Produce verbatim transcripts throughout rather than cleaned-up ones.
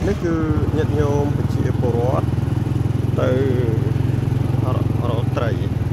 នេះគឺញាតិញោមប្រជាពលរដ្ឋទៅរកត្រី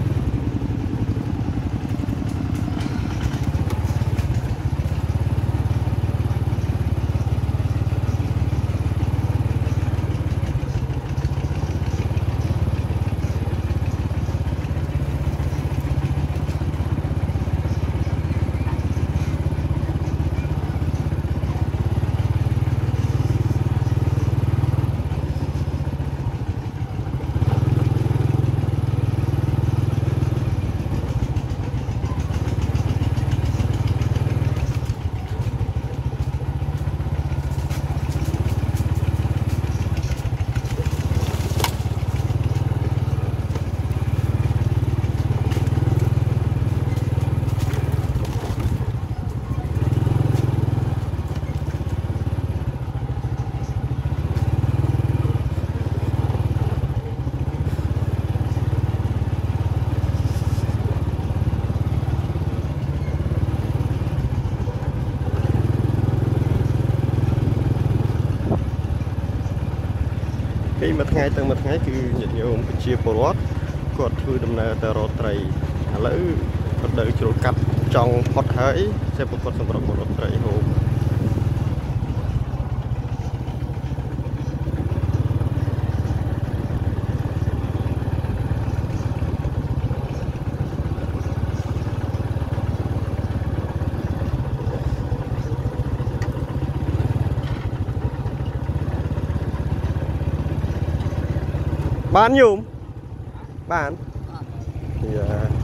ពីមួយថ្ងៃទៅមួយថ្ងៃគឺញាតិញោមប្រជាពលរដ្ឋគាត់ធ្វើដំណើរទៅរកត្រីឥឡូវរដូវជ្រុលកាត់ចង់ផុតហើយសេពគាត់សម្រាប់រកត្រីហូបបានញោមបានយ៉ា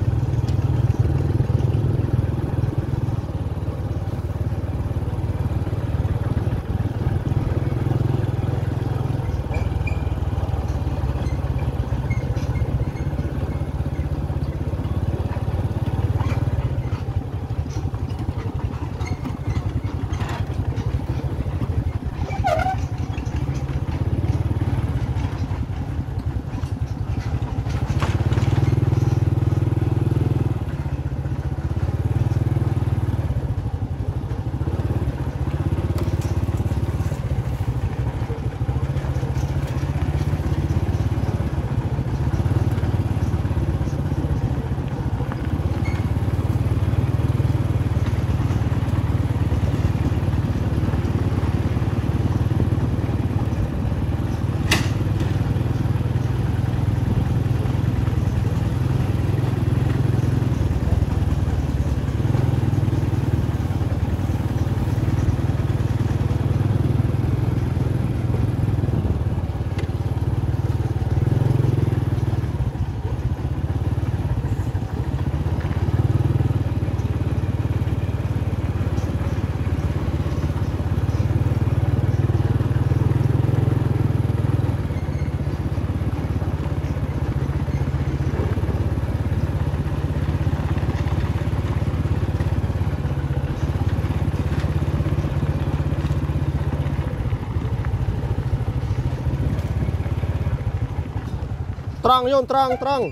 Trăng nhôm trăng trăng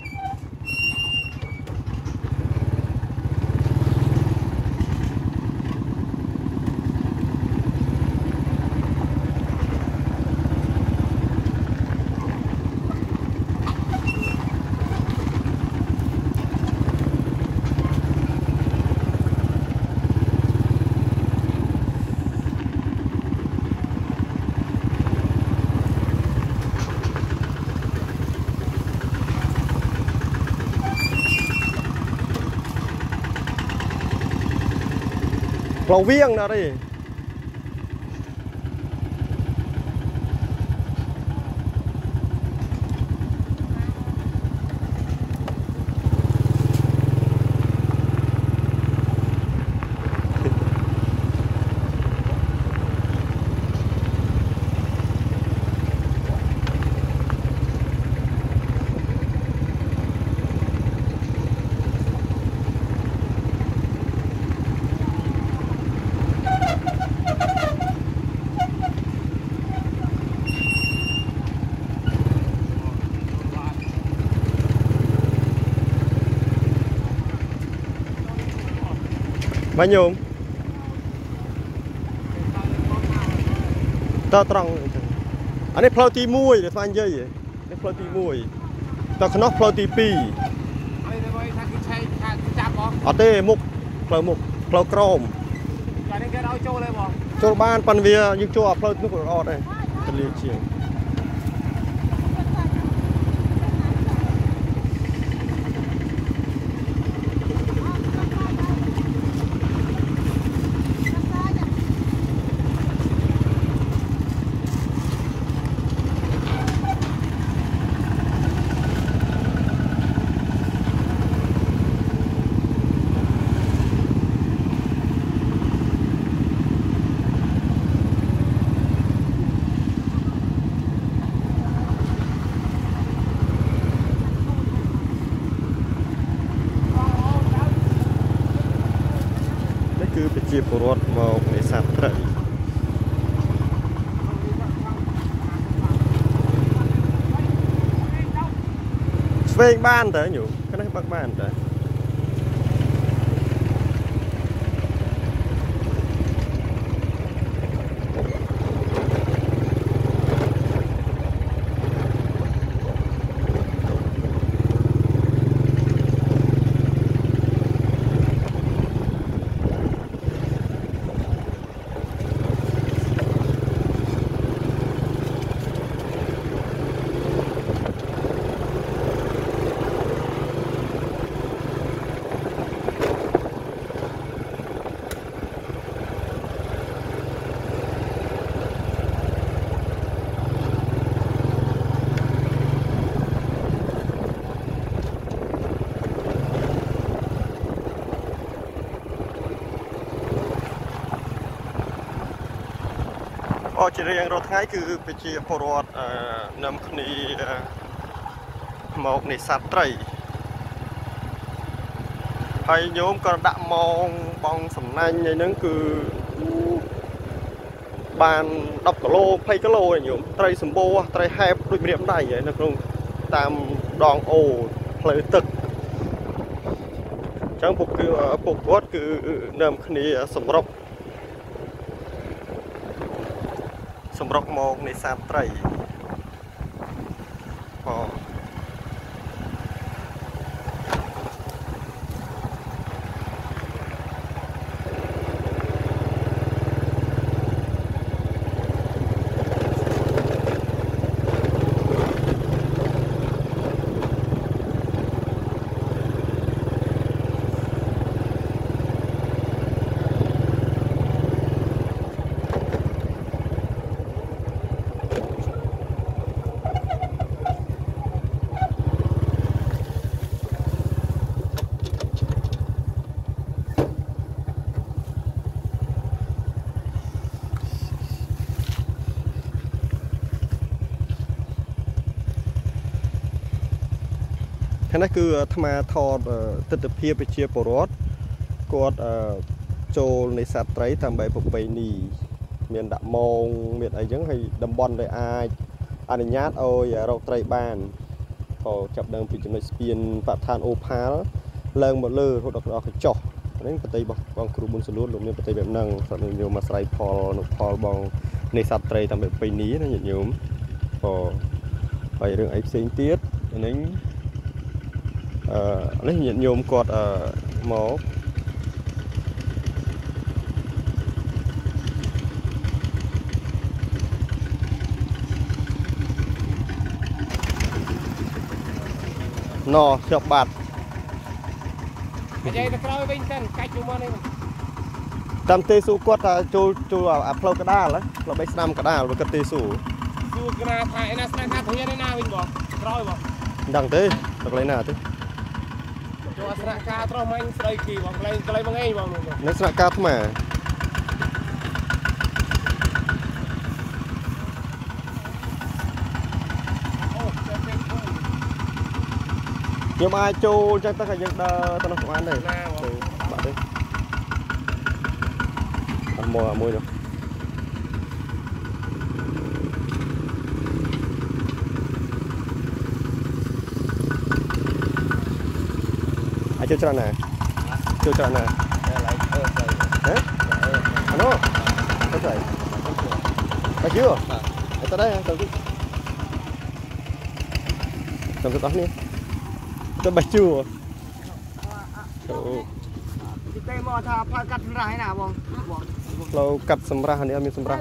Lầu viên nào đi. Bao nhiêu? តើត្រង់អានេះផ្លូវទីមួយដែលស្វាញនិយាយនេះផ្លូវទីមួយតើខ្នោះផ្លូវទីពីរហើយទៅថាគេឆែកថាចាប់បងអត់ទេមុខផ្លូវមុខផ្លូវក្រមតែនេះគេឲ្យចូលទេបងចូលបានប៉ុន្តែវាយើងចូលអាផ្លូវនោះក៏អត់ដែរទលាជាងគឺប្រជាពលរដ្ឋមកនេសាទត្រីស្វែងបានតើញោមគណៈបើកបានតើ អជារៀងរាល់ថ្ងៃគឺប្រជាពលរដ្ឋនាំគ្នាមកនេសាទត្រីហើយញោមក៏ដាក់ម៉ងបងសំណាញ់ហ្នឹងគឺបានដប់គីឡូ ยี่สิบគីឡូញោមត្រីសម្បូរត្រីហែបដូចម្រាមដៃហើយនៅក្នុងតាមដងអូផ្លូវទឹកអញ្ចឹងពួកគឺពួកគាត់គឺនាំគ្នាសម្រុកសម្រុកមកនេសាទត្រីអូ នេះគឺអាត្មាថតទិដ្ឋភាពប្រជាពលរដ្ឋគាត់ចូលនេសាទត្រីតាមបែបប្រពៃណីមានដាក់ម៉ងមានអីចឹងហើយតំបន់ដែលអាចអនុញ្ញាតឲ្យរកត្រីបានក៏ចាប់ដើមពីចំណុចស្ពានបឋានអូផាល់ឡើងមកលើរហូតដល់កញ្ចុះនេះប្រតិបត្តិបងគ្រូប៊ុនសលួនលោកមានប្រតិបត្តិបែបហ្នឹងគាត់និយមអាស្រ័យផលនុផលបងនេសាទត្រីតាមបែបប្រពៃណីណាញាតិញោមក៏ហើយរឿងអីផ្សេងទៀតនេះអឺនេះញាតិញោមគាត់អឺមកណោជាប់បាត់និយាយទៅក្រោយវិញទៅកាច់យកមកនេះតាមទេស៊ូគាត់ថាចូលចូលអាផ្លូវកដាលផ្លូវបីស្ដាំកដាលវាគាត់ទេស៊ូស៊ូកណាថាឯណាស្ដាំថាធៀនឯណាវិញបងក្រោយបងមិនដឹងទេទៅកន្លែងណាទេចូលអស្រាការត្រោះមាញ់ស្ដីគីបងកន្លែងកន្លែងបងឯងបងនៅស្រាការថ្មខ្ញុំអាចចូលចឹងទៅក៏យើងដើរទៅនោះបានដែរណាបាត់ទេអត់មកមួយនោះអាចចូលច្រើនណាចូលច្រើនណាហ៎អានោះទៅស្អីតែ chưa tới đây cầm cái cầm cái tóc này tôi bạch chưa cái mò thà phải cắt ra hay nào bông เรากัดสำราญนี่มีสำราญ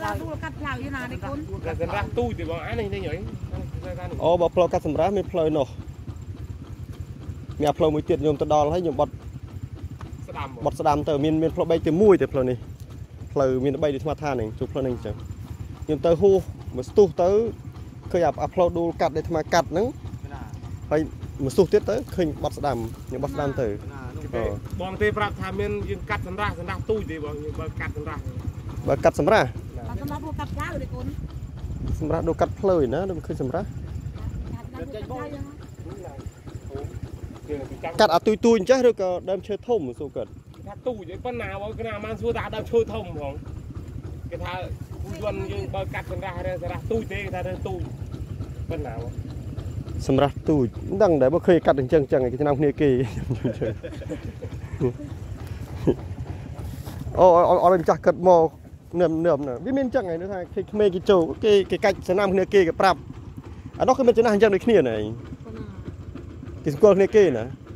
กันรักตู้แต่บอกอันนี้ได้หน่อยอ๋อบอกเรากัดสำราญมีเพลย์เนาะมีเพลย์มือเตียนโยมตะดอลให้โยมบดบดสดามเตอร์มีมีเพลย์ใบเตียมมุ้ยแต่เพลย์นี่เพลย์มีใบดิสมาท่าหนึ่งจุดเพลย์หนึ่งจังโยมเตอร์ฮูมือสตูเตอร์เคยอัพโหลดดูกัดได้ทำไมกัดนั้นไปมือสตูเตอร์เคยบดสดามโยมบดสดามเตอร์บางทีปรับทำเป็นยืนกัดสันราสันราตู้ดีบางยืนกัดสันราบกัดสำราญสำหรับดูกัดปลาเลยคุณสำราญดูกัดเพลย์นะดูคือสำราญกัดเอาตุยตุยใช่หรือก็เดิมเชื่อทุ่มสู้กัดถ้าตู้จะปั้นหนาวก็นามันสู้ตาเดิมช่วยทุ่มของก็ถ้าผู้ยนยืนกัดสันราสันราตู้เต้ถ้าเดินตู้ปั้นหนาวสำราญตุยดังแต่บ่เคยกัดถึงจังจังไอ้ที่นั่งเนี่ยกี่โอ้เอาเอาเป็นจักกัดมอเนื่อมเนื่อมน่ะวิมินจังไงนะท่านเคเมกิโจเกเกกัดสนามเนี่ยกี่กับปรับอันนั้นคือมันจะน่าจังในขี้เนี่ยไหนกิสกอลเนี่ยกี่นะ